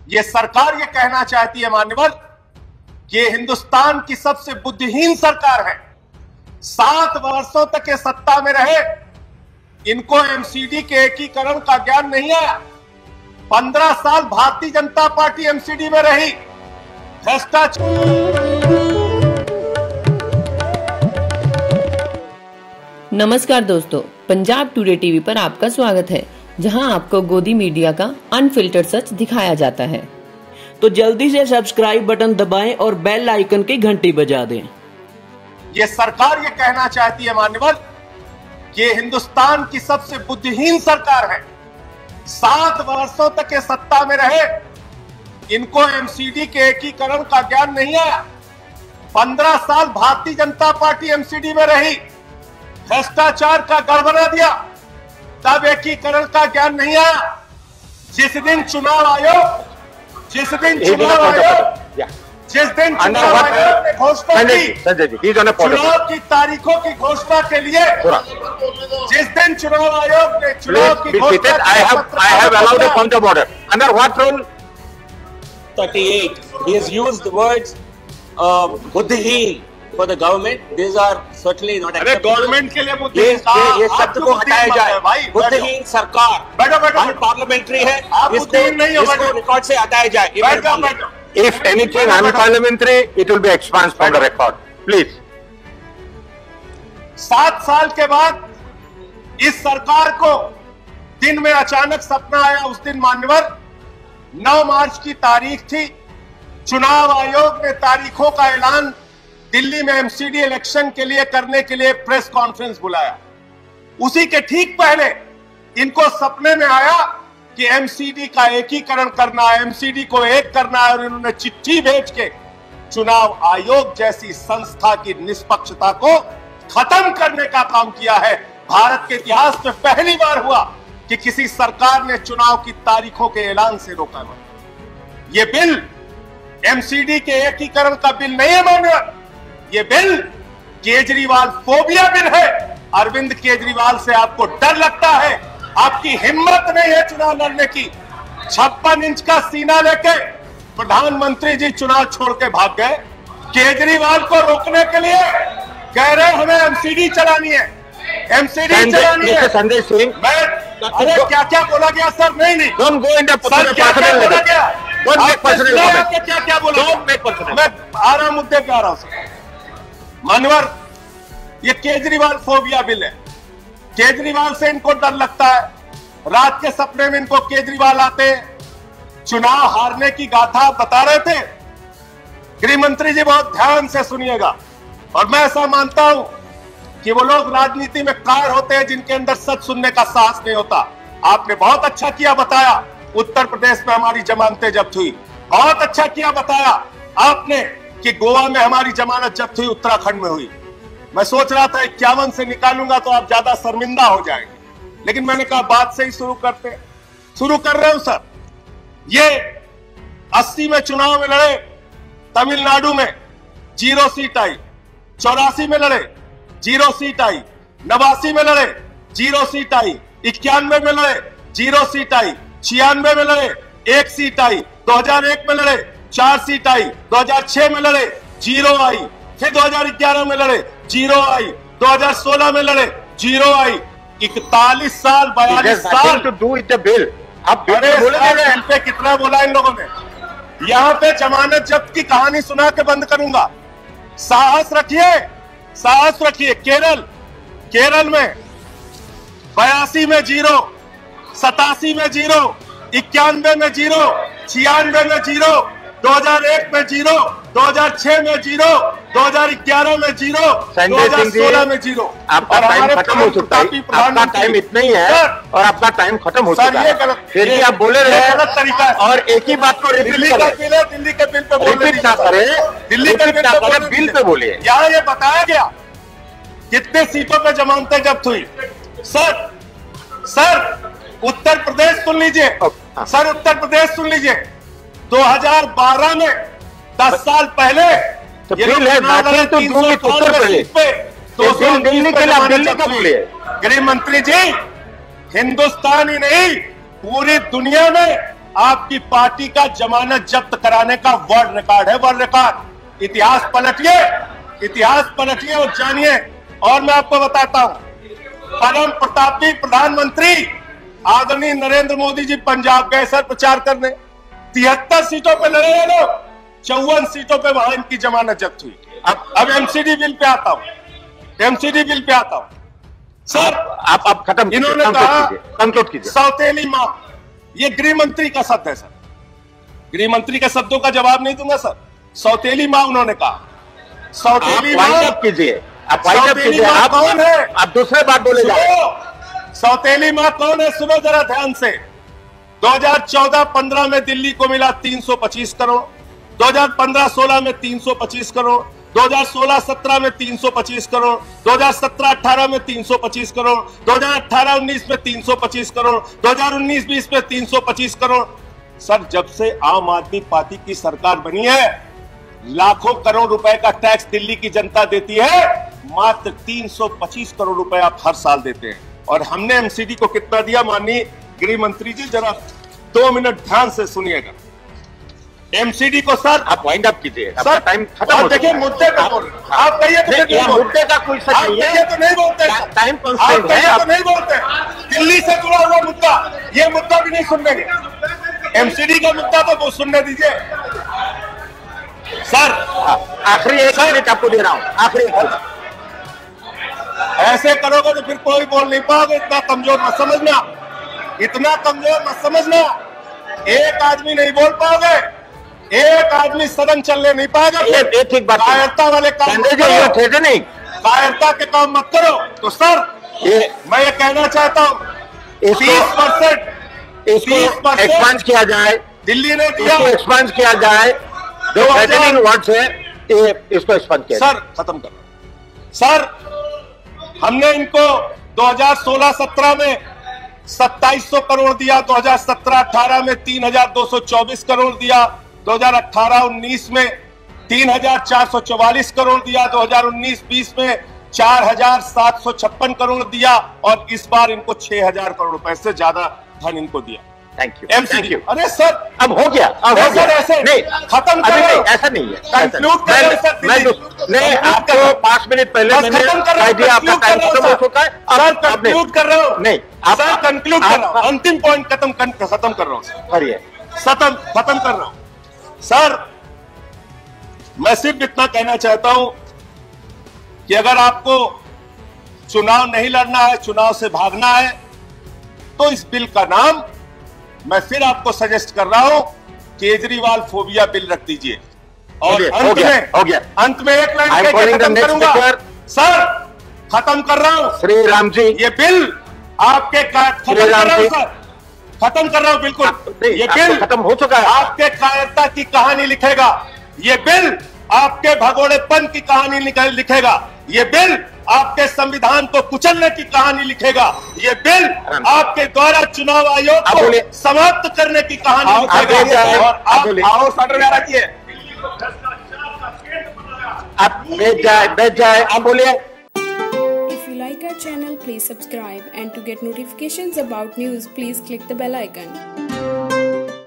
ये सरकार ये कहना चाहती है मान्यवर कि ये हिंदुस्तान की सबसे बुद्धिहीन सरकार है। 7 वर्षों तक ये सत्ता में रहे, इनको एमसीडी के एकीकरण का ज्ञान नहीं आया। 15 साल भारतीय जनता पार्टी एमसीडी में रही। भ्रष्टाचार। नमस्कार दोस्तों, पंजाब टुडे टीवी पर आपका स्वागत है, जहां आपको गोदी मीडिया का अनफिल्टर्ड सच दिखाया जाता है। तो जल्दी से सब्सक्राइब बटन दबाएं और बेल आइकन की घंटी बजा दें। ये सरकार ये कहना चाहती है मान्यवर कि ये हिंदुस्तान की सबसे बुद्धिहीन सरकार है। 7 वर्षों तक ये सत्ता में रहे, इनको एमसीडी के एकीकरण का ज्ञान नहीं आया। 15 साल भारतीय जनता पार्टी एमसीडी में रही, भ्रष्टाचार का गढ़ बना दिया, तब एकीकरण का ज्ञान नहीं आया। जिस दिन चुनाव आयोग ने घोषणा की, चुनाव की तारीखों की घोषणा के लिए, जिस दिन चुनाव आयोग ने चुनाव की घोषणा, I have allowed a point of order. Under what rule? 38. He has used the words buddhihin for the government. These are certainly not acceptable. Government के लिए बुद्धिहीन ये शब्द को हटाया जाए। बुद्धिहीन सरकार पार्लियामेंट्री है, इसको रिकॉर्ड से हटाया जाए। If anything unparliamentary, it will be expunged from the record. Please. 7 साल के बाद इस सरकार को दिन में अचानक सपना आया। उस दिन मान्यवर 9 मार्च की तारीख थी। चुनाव आयोग ने तारीखों का ऐलान दिल्ली में एमसीडी इलेक्शन के लिए करने के लिए प्रेस कॉन्फ्रेंस बुलाया। उसी के ठीक पहले इनको सपने में आया कि एमसीडी का एकीकरण करना है, एमसीडी को एक करना है, और इन्होंने चिट्ठी भेज के चुनाव आयोग जैसी संस्था की निष्पक्षता को खत्म करने का काम किया है। भारत के इतिहास में पहली बार हुआ कि किसी सरकार ने चुनाव की तारीखों के ऐलान से रोका। ये बिल एमसीडी के एकीकरण का बिल नहीं है मान्यवर, ये बिल केजरीवाल फोबिया बिल है। अरविंद केजरीवाल से आपको डर लगता है, आपकी हिम्मत नहीं है चुनाव लड़ने की। 56 इंच का सीना लेके प्रधानमंत्री जी चुनाव छोड़ के भाग गए। केजरीवाल को रोकने के लिए कह रहे हमें एमसीडी चलानी है, एमसीडी चलानी है। संजय सिंह, अरे क्या क्या बोला गया सर? नहीं Don't go into सर, क्या क्या बोला गया? क्या क्या बोला? मैं आ रहा मुद्दे पे आ रहा हूं सर। मानवर, ये केजरीवाल फोबिया बिल है। केजरीवाल से इनको डर लगता है। रात के सपने में इनको केजरीवाल आते, चुनाव हारने की गाथा बता रहे थे। गृह मंत्री जी बहुत ध्यान से सुनिएगा, और मैं ऐसा मानता हूं कि वो लोग राजनीति में कार होते हैं जिनके अंदर सच सुनने का साहस नहीं होता। आपने बहुत अच्छा किया बताया, उत्तर प्रदेश में हमारी जमानतें जब्त हुई। बहुत अच्छा किया बताया आपने कि गोवा में हमारी जमानत जब्त हुई, उत्तराखंड में हुई। मैं सोच रहा था 51 से निकालूंगा तो आप ज्यादा शर्मिंदा हो जाएंगे, लेकिन मैंने कहा बात से ही शुरू कर रहे हो सर। ये 80 में चुनाव में लड़े, तमिलनाडु में 0 सीट आई। 84 में लड़े, 0 सीट आई। 89 में लड़े, 0 सीट आई। 91 में लड़े, 0 सीट आई। 96 में लड़े, 1 सीट आई। 2001 में लड़े, 4 सीट आई। 2006 में लड़े, 0 आई। फिर 2011 में लड़े, 0 आई। 2016 में लड़े, 0 आई। 41 साल 42 साल to do with the bill. आप बिल पे कितना बोला इन लोगों ने? यहाँ पे जमानत जब्त की कहानी सुना के बंद करूंगा। साहस रखिए, साहस रखिए। केरल में 82 में 0, 87 में 0, 91 में 0, 96 में 0, 2001 में 0, 2006 में 0, 2011 में 0, 2016 में 0। आपका टाइम खत्म हो चुका है। आपका टाइम इतना ही है और आपका टाइम खत्म हो चुका है। फिर भी आप बोले रहे गलत तरीका है। और एक ही बात को रिपीट दिल्ली का बिल है, दिल्ली के बिल पे रिपीट ना करें, दिल्ली के बिल पे बोलिए। यहाँ ये बताया गया कितने सीटों पे जमानतें जब्त हुई। सर उत्तर प्रदेश सुन लीजिए, सर उत्तर प्रदेश सुन लीजिए। 2012 में 10 साल पहले तो बिल है उत्तर प्रदेश पे, तो दिल्ली के लिए दिल्ली का बोलिए। गृह मंत्री जी, हिंदुस्तान ही नहीं पूरी दुनिया में आपकी पार्टी का जमानत जब्त कराने का वर्ल्ड रिकॉर्ड है, वर्ल्ड रिकॉर्ड। इतिहास पलटिए और जानिए। और मैं आपको बताता हूं, परम प्रतापी प्रधानमंत्री आदरणीय नरेंद्र मोदी जी पंजाब गए सर प्रचार करने, 73 सीटों पे लड़े ये लोग, 54 सीटों पे वहां इनकी जमानत जब्त हुई। अब एमसीडी बिल पे आता हूं सर। आप खत्म, इन्होंने कहा कंक्लूड कीजिए। सौतेली मां, ये गृह मंत्री का शब्द है सर, गृह मंत्री के शब्दों का जवाब नहीं दूंगा सर। सौतेली मां उन्होंने कहा, सौतेली मां कीजिए, सौतेली मां कौन है? आप दूसरे बात बोले सौतेली मां कौन है? सुनो जरा ध्यान से। 2014-15 में दिल्ली को मिला 325 करोड़, 2015-16 में 325 करोड़, 2016-17 में 325 करोड़, 2017-18 में 325 करोड़, 2018-19 में 325 करोड़, 2019-20 में 325 करोड़। सर, जब से आम आदमी पार्टी की सरकार बनी है, लाखों करोड़ रुपए का टैक्स दिल्ली की जनता देती है, मात्र 325 करोड़ रुपए आप हर साल देते हैं। और हमने एमसीडी को कितना दिया? माननीय गृह मंत्री जी जरा 2 मिनट ध्यान से सुनिएगा। एमसीडी को सर आप वाइंड अप कीजिए, सर टाइम खत्म हो देखिए, मुद्दे पे बोल, आप कहिए तो मुद्दे का कोई सच नहीं है, तो नहीं बोलते, टाइम तो नहीं बोलते। दिल्ली से जुड़ा हुआ मुद्दा, ये मुद्दा भी नहीं सुनने देंगे। एमसीडी का मुद्दा तो वो सुनने दीजिए सर। आखिरी एक मिनट आपको दे रहा हूं, आखिरी एक मिनट। ऐसे करोगे तो फिर कोई बोल नहीं पाओगे। इतना कमजोर मत समझना, इतना कमजोर मत समझना। एक आदमी नहीं बोल पाओगे, एक आदमी सदन चलने नहीं पाएगा। ठीक बात, कायरता वाले काम नहीं, कायरता के काम मत करो। तो सर मैं ये कहना चाहता हूँ, 30% एक्सपांड किया जाए, दिल्ली ने दिया, एक्सपांड किया जाए, जो वर्ड्स है इसको एक्सपांड किया। सर खत्म करो सर। हमने इनको 2016-17 में 2700 करोड़ दिया, 2017-18 में 3224 करोड़ दिया, 2018-19 में 3444 करोड़ दिया, 2019-20 में 4756 करोड़ दिया, और इस बार इनको 6000 करोड़ रुपए से ज्यादा धन इनको दिया। Thank you, MCD. अरे सर अब हो गया, अब हो गया। ऐसे नहीं, खत्म कर रहे हो, ऐसा नहीं है। कंक्लूड कर रहे हो। नहीं, आपको 5 मिनट पहले खत्म कर रहे हो, आपका टाइम खत्म हो चुका है। सर कंक्लूड कर रहे हो। नहीं, सर कंक्लूड कर रहा हूं, अंतिम पॉइंट खत्म कर रहा हूं खत्म कर रहा हूं सर। मैं सिर्फ इतना कहना चाहता हूं कि अगर आपको चुनाव नहीं लड़ना है, चुनाव से भागना है, तो इस बिल का नाम मैं फिर आपको सजेस्ट कर रहा हूं, केजरीवाल फोबिया बिल रख दीजिए। और अंत में एक लाइन खत्म करूंगा सर, खत्म कर रहा हूं। श्री राम जी, ये बिल आपके खत्म कर रहा हूं बिल्कुल। ये बिल खत्म हो चुका है। आपके कायरता की कहानी लिखेगा, ये बिल आपके भगोड़ेपन की कहानी लिखेगा, ये बिल आपके संविधान को कुचलने की कहानी लिखेगा, ये बिल आपके द्वारा चुनाव आयोग को समाप्त करने की कहानी लिखेगा। और आप रखिए, आप बैठ जाए, आप बोलिए। If you like our channel, please subscribe, and to get notifications about news, please click the bell icon.